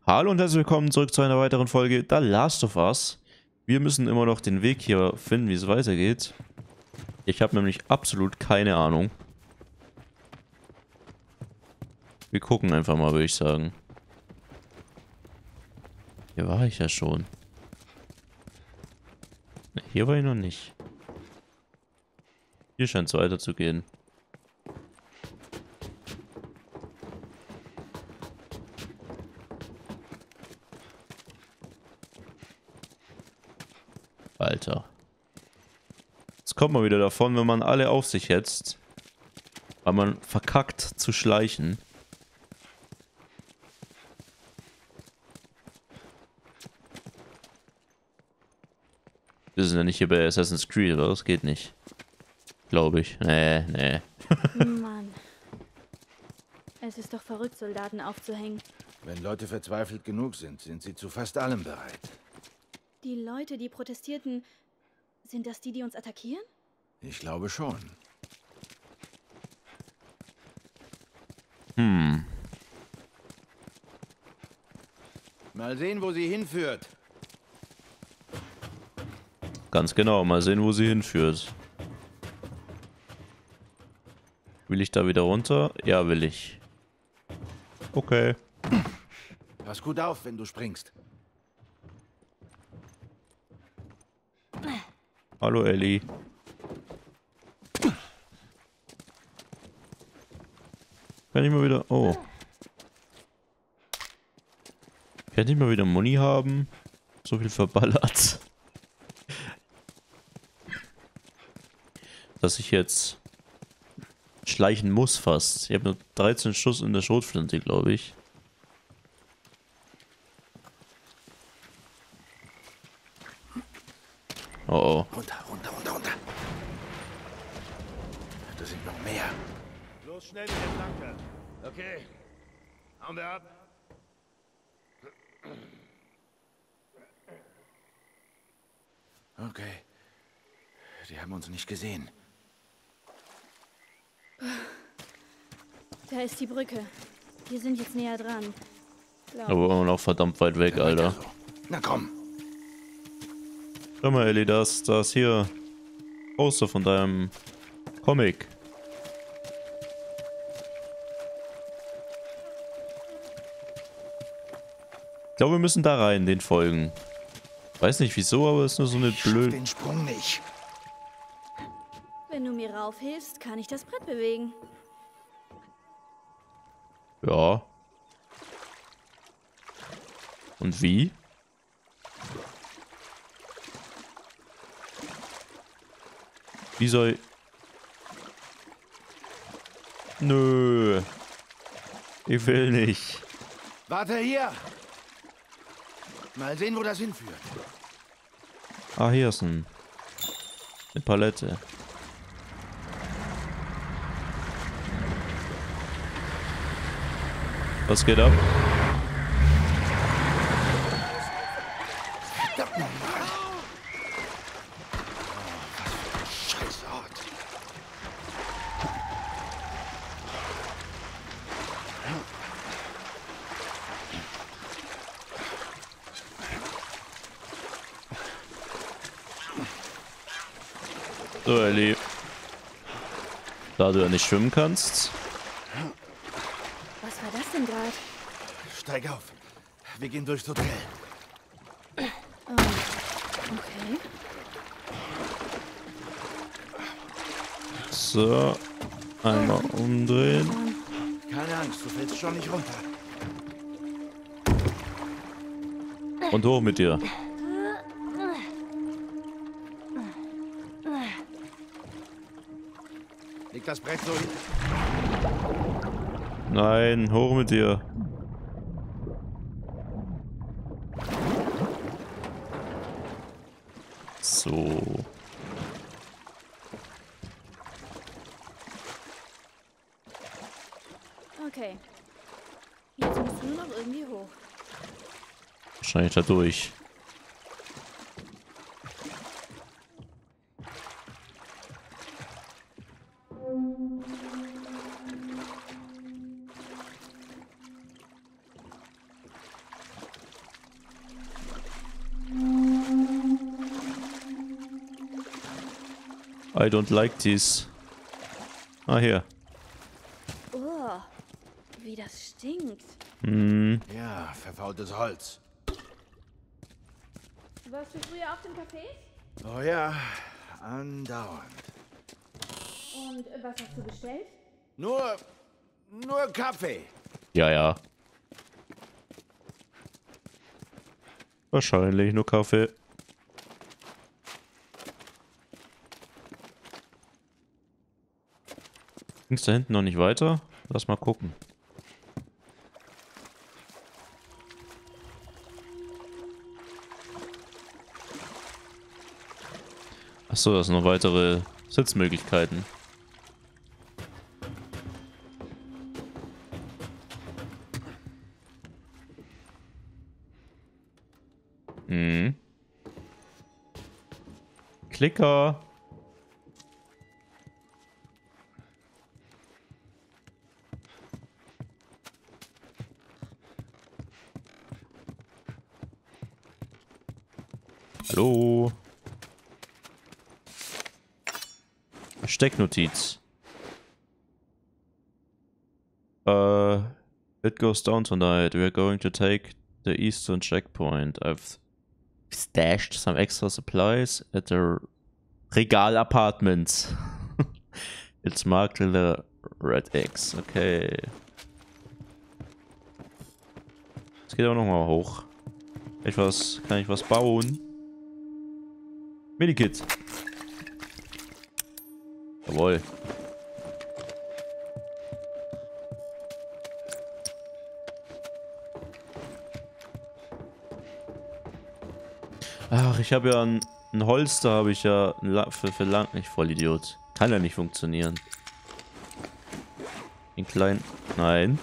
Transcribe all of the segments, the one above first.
Hallo und herzlich willkommen zurück zu einer weiteren Folge The Last of Us. Wir müssen immer noch den Weg hier finden, wie es weitergeht. Ich habe nämlich absolut keine Ahnung. Wir gucken einfach mal, würde ich sagen. Hier war ich ja schon. Hier war ich noch nicht. Hier scheint es weiterzugehen. Alter. Jetzt kommt man wieder davon, wenn man alle auf sich hetzt. Weil man verkackt zu schleichen. Wir sind ja nicht hier bei Assassin's Creed, oder? Das geht nicht. Glaube ich. Nee. Mann. Es ist doch verrückt, Soldaten aufzuhängen. Wenn Leute verzweifelt genug sind, sind sie zu fast allem bereit. Die Leute, die protestierten, sind das die, die uns attackieren? Ich glaube schon. Mal sehen, wo sie hinführt. Ganz genau, mal sehen, wo sie hinführt. Will ich da wieder runter? Ja, will ich. Okay. Pass gut auf, wenn du springst. Hallo Ellie. Kann ich mal wieder... Oh. Kann ich mal wieder Muni haben? So viel verballert. Dass ich jetzt schleichen muss fast. Ich habe nur 13 Schuss in der Schrotflinte, glaube ich. Oh. Runter. Da sind noch mehr. Los schnell mit der Flanke. Okay. Hauen wir ab. Okay. Die haben uns nicht gesehen. Da ist die Brücke. Wir sind jetzt näher dran. Aber immer noch verdammt weit weg, Alter. So. Na komm. Schau mal, Ellie, das hier Poster von deinem Comic. Ich glaube, wir müssen da rein, den folgen. Weiß nicht wieso, aber es ist nur so eine Ich schaff blöde... den Sprung nicht. Wenn du mir raufhilfst, kann ich das Brett bewegen. Ja. Und wie? Wie soll... Nö. Ich will nicht. Warte hier. Mal sehen, wo das hinführt. Ah, hier ist eine Palette. Was geht ab? Verdammt nochmal. Oh, was für ein Scheißort. So, Ellie. Da du ja nicht schwimmen kannst. Was war das denn gerade? Steig auf. Wir gehen durchs Hotel. Okay. So. Einmal umdrehen. Keine Angst, du fällst schon nicht runter. Und hoch mit dir. Leg das Brett so hin. Nein, hoch mit dir. So. Okay. Jetzt musst du nur noch irgendwie hoch. Wahrscheinlich da durch. I don't like this. Ah, hier. Oh, wie das stinkt. Hm. Ja, verfaultes Holz. Warst du früher auf dem Café? Oh ja, andauernd. Und was hast du bestellt? Nur Kaffee. Ja, ja. Wahrscheinlich nur Kaffee. Ging's da hinten noch nicht weiter? Lass mal gucken. Achso, das sind noch weitere Sitzmöglichkeiten. Mhm. Klicker. Hallo. Stecknotiz. It goes down tonight. We are going to take the eastern checkpoint. I've stashed some extra supplies at the Regal Apartments. It's marked with a red X. Okay. Es geht auch nochmal hoch. Kann ich was bauen? Medikit. Jawohl. Ach, ich habe ja ein Holster, habe ich ja für lang nicht, Vollidiot. Kann ja nicht funktionieren. Den kleinen. Nein.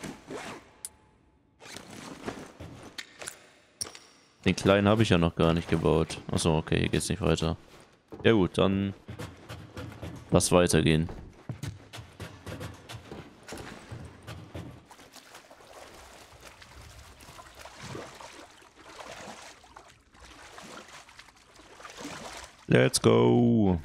Den kleinen habe ich ja noch gar nicht gebaut. Achso, okay, hier geht's nicht weiter. Ja gut, dann lass weitergehen. Let's go.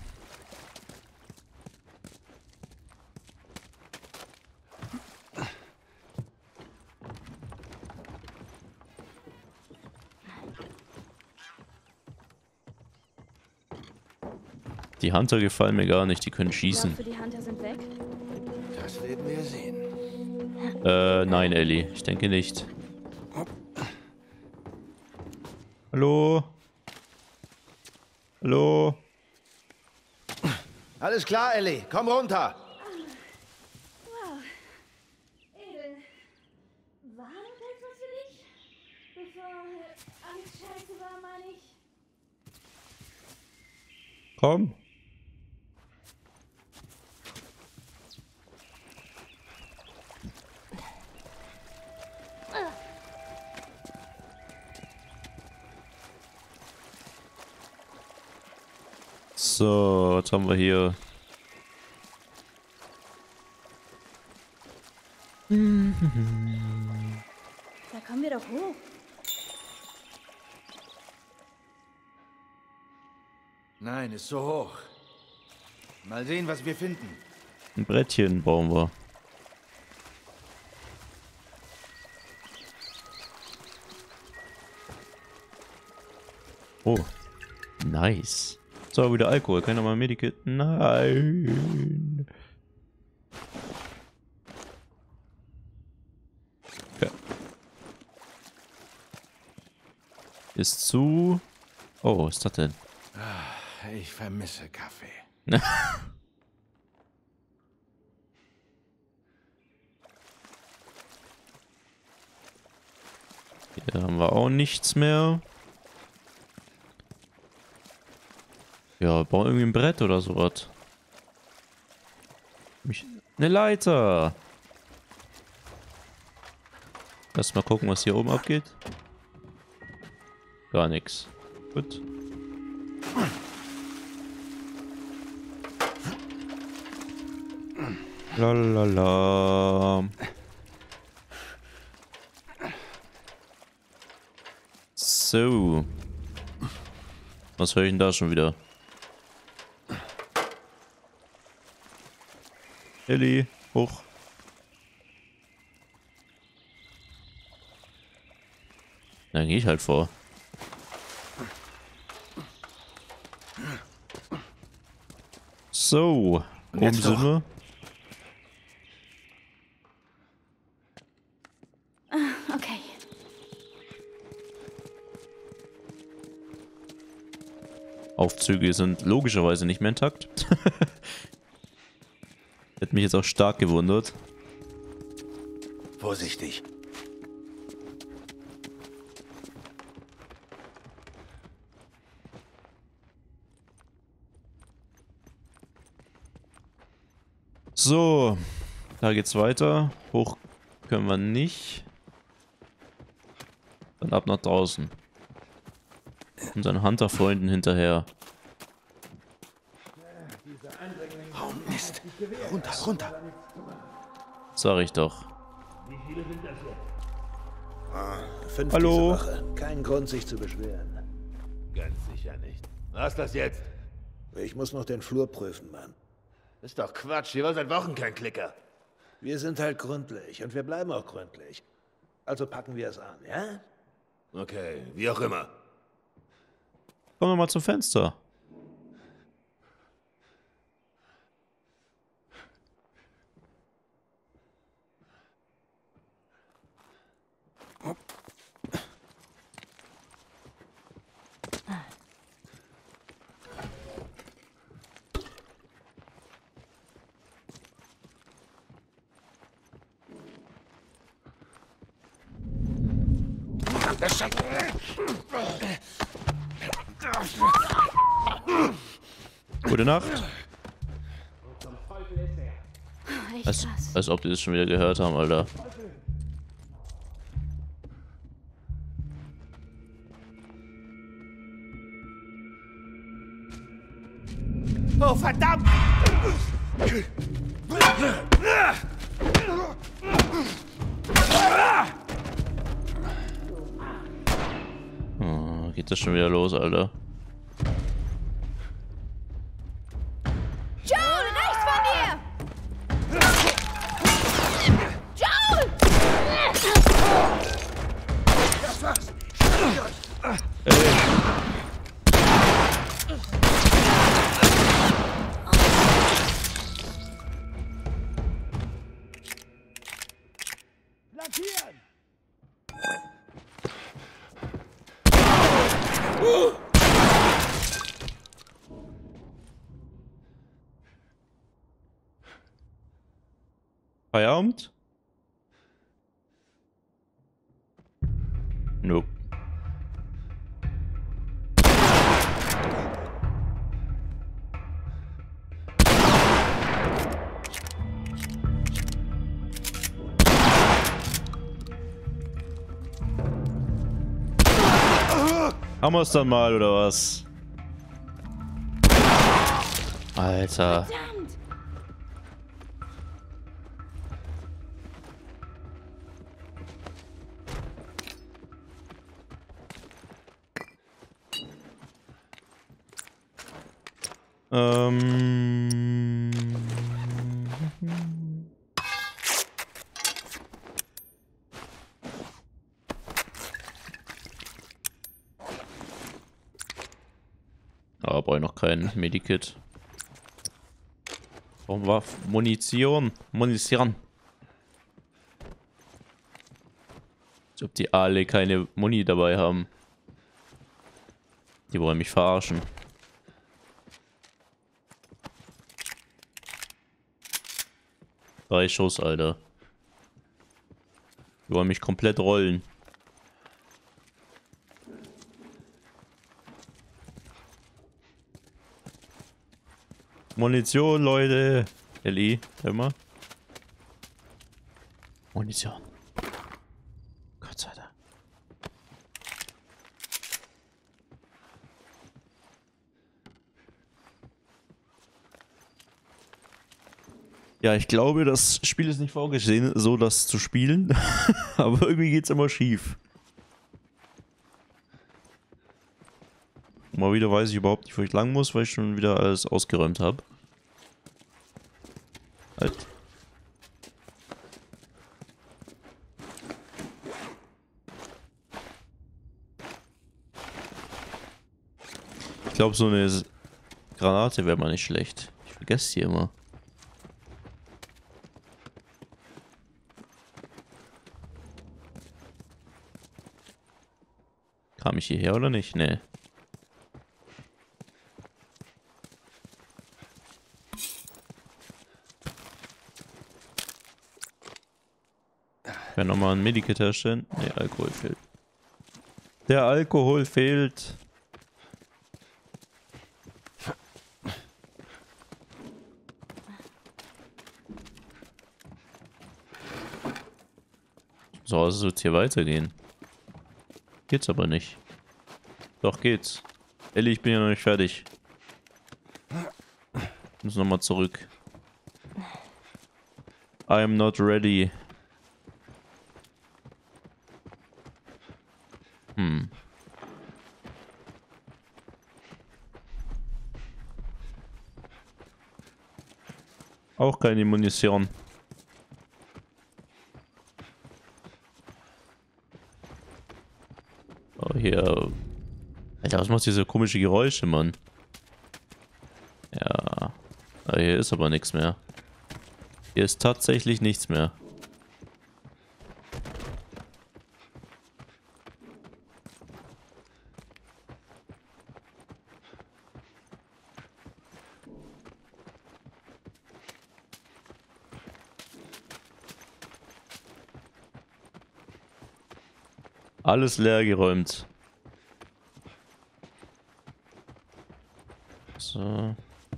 Die Hunter gefallen mir gar nicht, die können schießen. Glaubst du, die Hunter sind weg? Das werden wir sehen. Nein, Ellie, ich denke nicht. Hallo? Hallo? Alles klar, Ellie. Komm runter. Wow. Edel. War das etwas für dich? Bevor alles scheiße war, meine ich. Komm. So, was haben wir hier? Da kommen wir doch hoch. Nein, ist so hoch. Mal sehen, was wir finden. Ein Brettchen bauen wir. Oh, nice. So, wieder Alkohol. Kann ich nochmal Medikit? Nein. Okay. Ist zu. Oh, was ist das denn? Ich vermisse Kaffee. Hier haben wir auch nichts mehr. Ja, bauen irgendwie ein Brett oder sowas. Eine Leiter. Lass mal gucken, was hier oben abgeht. Gar nichts. Gut. Lalala. So. Was höre ich denn da schon wieder? Ellie, hoch. Dann gehe ich halt vor. So, oben Jetzt sind doch. wir. Okay. Aufzüge sind logischerweise nicht mehr intakt. Hätte mich jetzt auch stark gewundert. Vorsichtig. So, da geht's weiter. Hoch können wir nicht. Dann ab nach draußen. Unseren Hunter-Freunden hinterher. Oh Mist. Runter, runter. Sag ich doch. 5 Hallo? diese Woche. Kein Grund, sich zu beschweren. Ganz sicher nicht. Was ist das jetzt? Ich muss noch den Flur prüfen, Mann. Ist doch Quatsch. Hier war seit Wochen kein Klicker. Wir sind halt gründlich und wir bleiben auch gründlich. Also packen wir es an, ja? Okay, wie auch immer. Kommen wir mal zum Fenster. Gute Nacht. Echt Als, krass. als ob die das schon wieder gehört haben, Alter. Oh, verdammt! Oh, geht das schon wieder los, Alter. Joel, rechts von dir! Joel! Feierabend? Nope. Haben wir es dann mal, oder was? Alter. Verdammt! Ähm. Ah, brauche ich noch kein Medikit. Warum war Munition? Munition. Als ob die alle keine Muni dabei haben. Die wollen mich verarschen. Drei Schuss, Alter. Die wollen mich komplett rollen. Munition, Leute. Ellie, hör mal. Munition. Gott sei Dank. Ja, ich glaube, das Spiel ist nicht vorgesehen, so das zu spielen. Aber irgendwie geht's immer schief. Mal wieder weiß ich überhaupt nicht, wo ich lang muss, weil ich schon wieder alles ausgeräumt habe. Halt. glaube, so eine Granate wäre mal nicht schlecht. Ich vergesse die immer. Kam ich hierher oder nicht? Nee. Kann nochmal ein Medikit herstellen? Nee, Alkohol fehlt. Der Alkohol fehlt. So, also soll es hier weitergehen. Geht's aber nicht. Doch, geht's. Ellie, ich bin ja noch nicht fertig. Ich muss nochmal zurück. I am not ready. Auch keine Munition. Oh, hier. Alter, was macht diese komische Geräusche, Mann? Ja. Hier ist aber nichts mehr. Hier ist tatsächlich nichts mehr. Alles leer geräumt. So.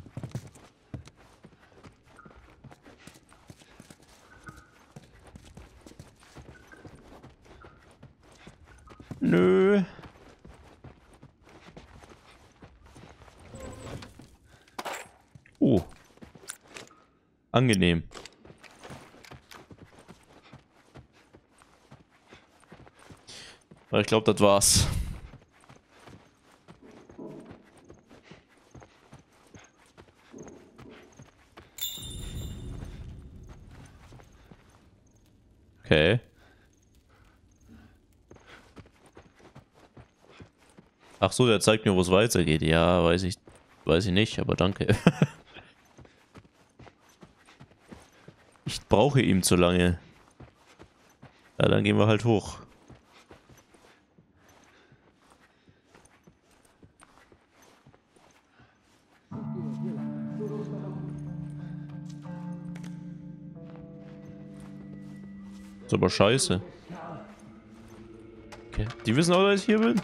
Nö. Angenehm. Aber ich glaube, das war's. Okay. Ach so, der zeigt mir, wo es weitergeht. Ja, weiß ich nicht, aber danke. Ich brauche ihm zu lange. Ja, dann gehen wir halt hoch. Ist aber scheiße. Okay. Die wissen auch, dass ich hier bin?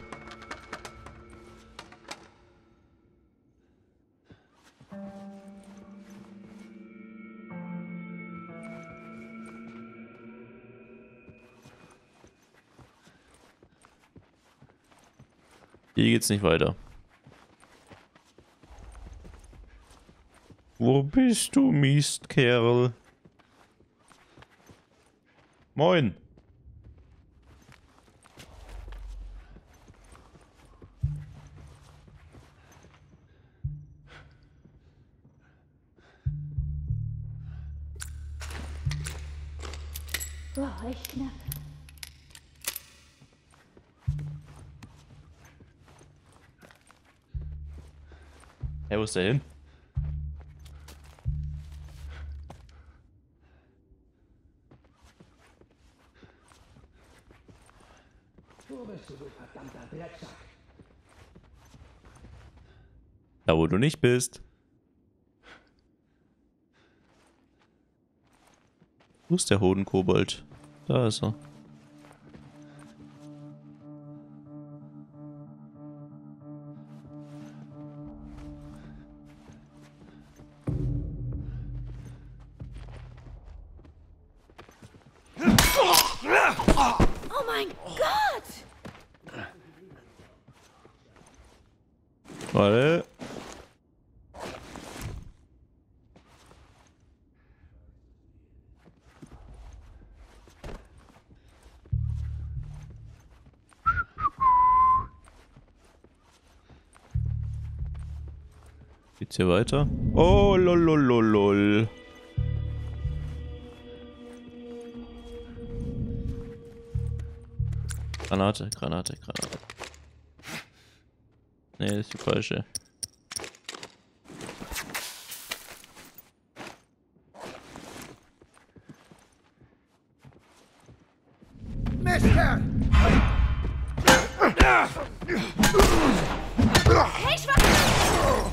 Hier geht's nicht weiter. Wo bist du, Mistkerl? Moin. Wow, echt knapp. Hey, wo ist der hin? Da, wo du nicht bist. Wo ist der Hodenkobold? Da ist er. Oh mein Gott! Warte. Geht's hier weiter? Oh, lolololol. Granate. Nee, das ist die falsche. Hey, Schwach!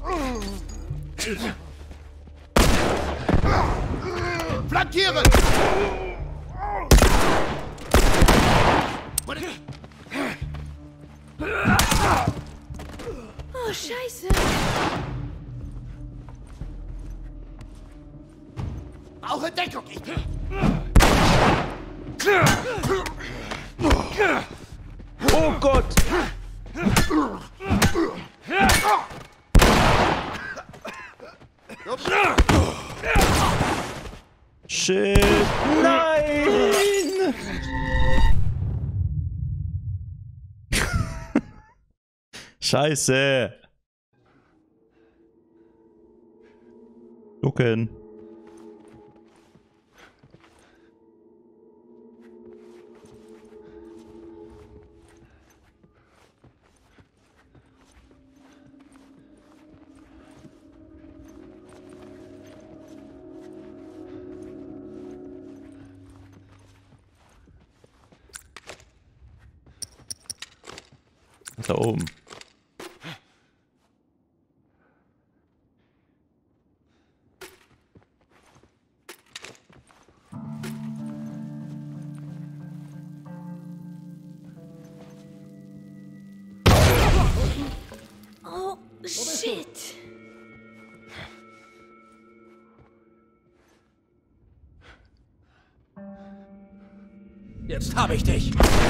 Flankieren! Oh, Scheiße. Brauche Deckung! Oh Gott! Shit! Nein! Scheiße! Ducken. Da oben. Oh, shit. Jetzt habe ich dich.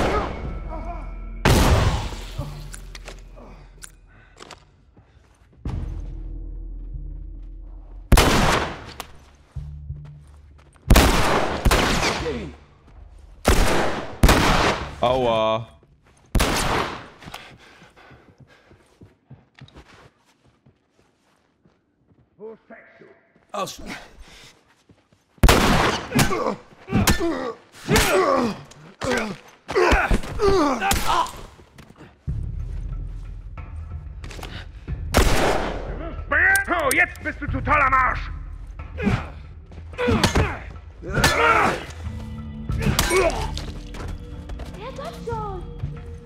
Aua. Aus. Oh, jetzt bist du total am Arsch! Herrgott schon.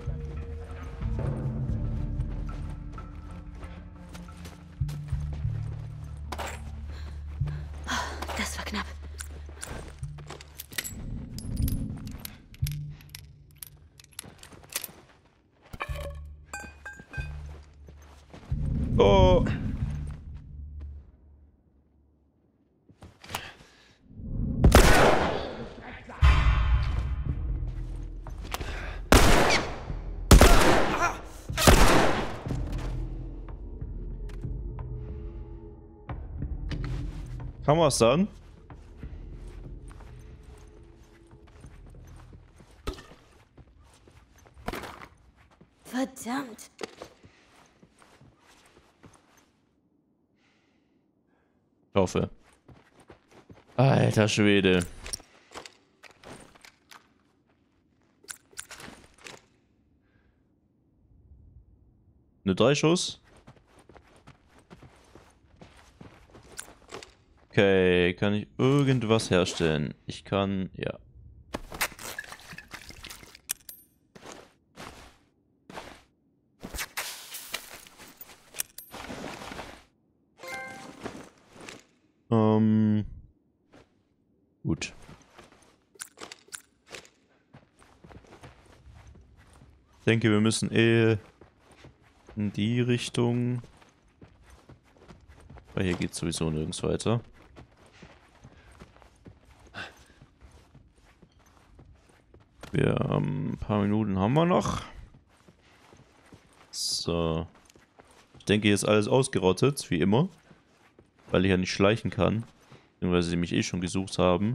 Das war knapp. Oh. Kann man es dann? Verdammt. Ich hoffe. Alter Schwede. Eine 3 Schuss? Okay, kann ich irgendwas herstellen? Ich kann, ja. Gut. Ich denke, wir müssen in die Richtung. Weil hier geht sowieso nirgends weiter. Wir ein paar Minuten haben wir noch. So. Ich denke, hier ist alles ausgerottet, wie immer. Weil ich ja nicht schleichen kann. Beziehungsweise sie mich eh schon gesucht haben.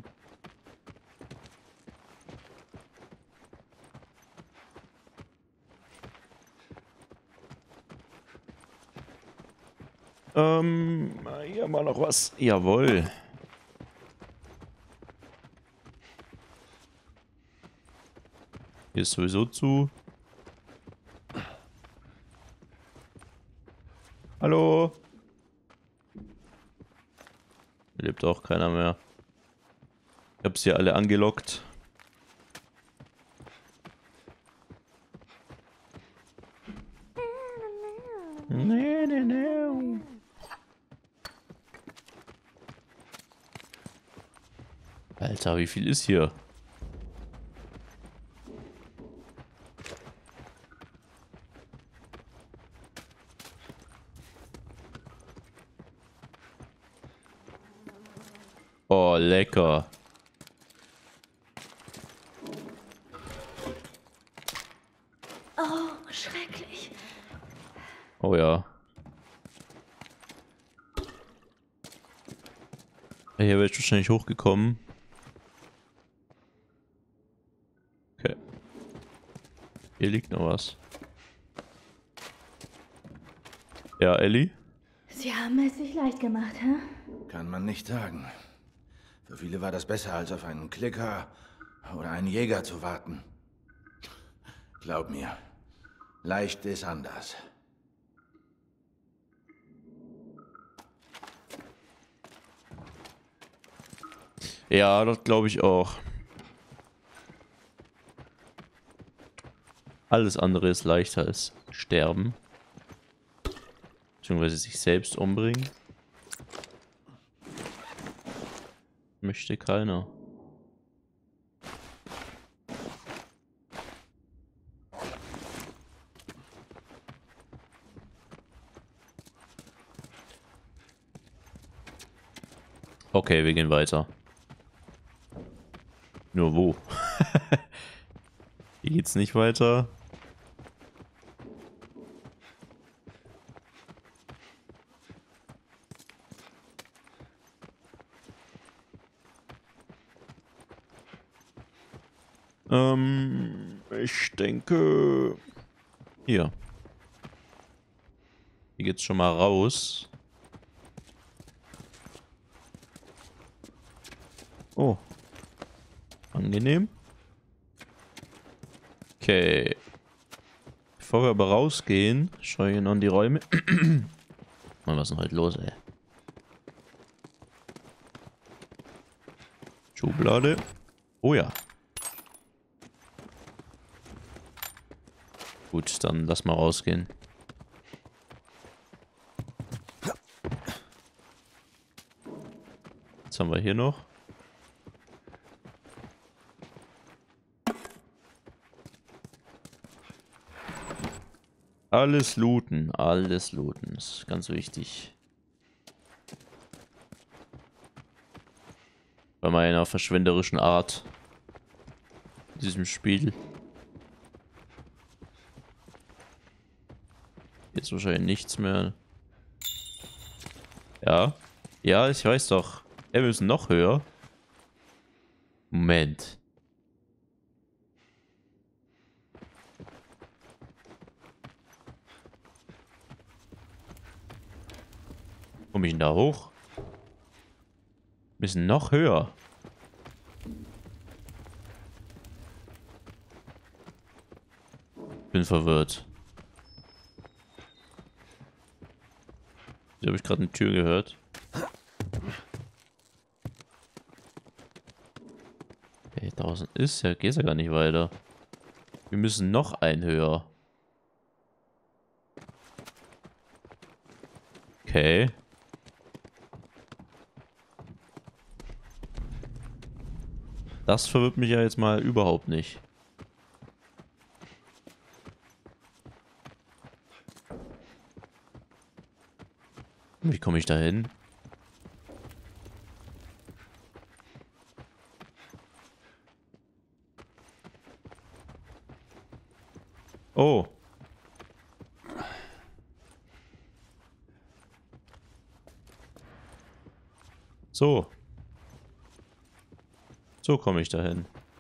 Hier haben wir noch was. Jawohl. Hier ist sowieso zu. Hallo? Hier lebt auch keiner mehr. Ich habe sie alle angelockt. Nee, nee, nee. Alter, wie viel ist hier? Oh, lecker. Oh, schrecklich. Oh ja. Hier wäre ich wahrscheinlich hochgekommen. Okay. Hier liegt noch was. Ja, Ellie? Sie haben es sich leicht gemacht, hä? Kann man nicht sagen. Für viele war das besser, als auf einen Klicker oder einen Jäger zu warten. Glaub mir, leicht ist anders. Ja, das glaube ich auch. Alles andere ist leichter als sterben. Beziehungsweise sich selbst umbringen. Möchte keiner. Okay, wir gehen weiter. Nur wo? Hier geht's nicht weiter. Ich denke... Hier. Hier geht's schon mal raus. Oh. Angenehm. Okay. Bevor wir aber rausgehen, schaue ich noch in die Räume. Mann, was ist denn heute los, ey? Schublade. Oh ja. Gut, dann lass mal rausgehen. Was haben wir hier noch? Alles looten, alles looten. Das ist ganz wichtig. Bei meiner verschwenderischen Art in diesem Spiel. Jetzt wahrscheinlich nichts mehr. Ja. Ja, ich weiß doch. Wir müssen noch höher. Moment. Komme ich denn da hoch? Müssen noch höher. Bin verwirrt. Hier habe ich gerade eine Tür gehört. Okay, 1000 ist ja, geht ja gar nicht weiter. Wir müssen noch ein höher. Okay. Das verwirrt mich ja jetzt mal überhaupt nicht. Wie komme ich da hin? Oh. So. So komme ich da hin.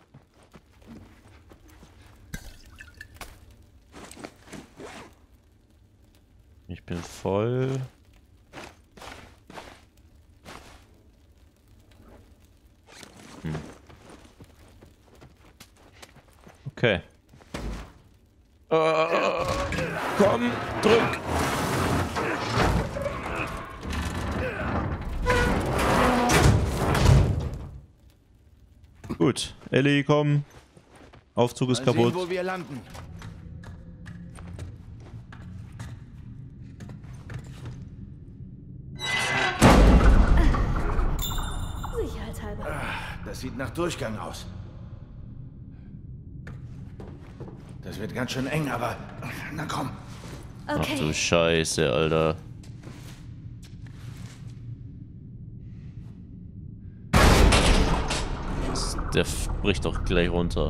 Ich bin voll. Okay. Komm, drück. Gut, Ellie, komm. Aufzug ist Mal sehen, kaputt. wo wir landen. Das sieht nach Durchgang aus. Das wird ganz schön eng, aber... Na komm. Ach Okay. du Scheiße, Alter. Der bricht doch gleich runter.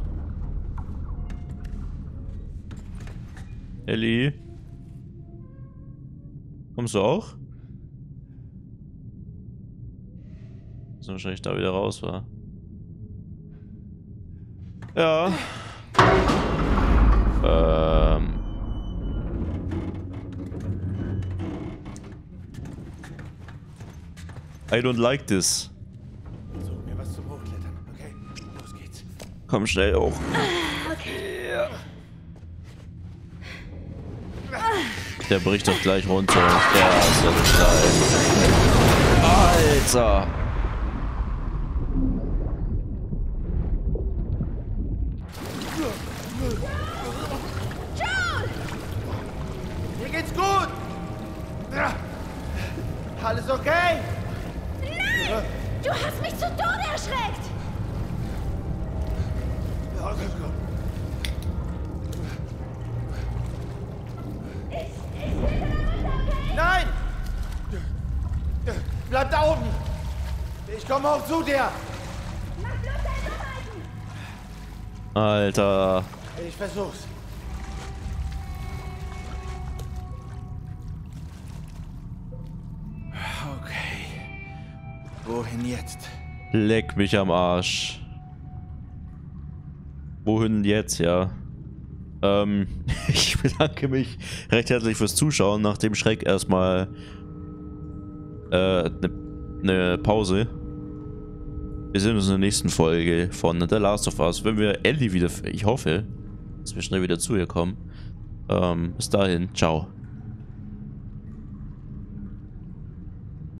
Ellie? Kommst du auch? Dass wahrscheinlich da wieder raus war. Ja. I don't like this. Such mir was zum Hochklettern, okay? Los geht's. Komm schnell hoch. Okay. Der bricht doch gleich runter. Der ist ja nicht klein. Alter! Mir geht's gut! Alles okay? Nein! Du hast mich zu Tode erschreckt! Alles gut. Nein! Bleib da oben! Ich komme auch zu dir! Mach bloß dein Arbeiten! Alter. Ich versuch's. Okay. Wohin jetzt? Leck mich am Arsch. Wohin jetzt, ja? Ich bedanke mich recht herzlich fürs Zuschauen. Nach dem Schreck erstmal eine Pause. Wir sehen uns in der nächsten Folge von The Last of Us. Wenn wir Ellie wieder... Ich hoffe, dass wir schnell wieder zu ihr kommen. Bis dahin. Ciao.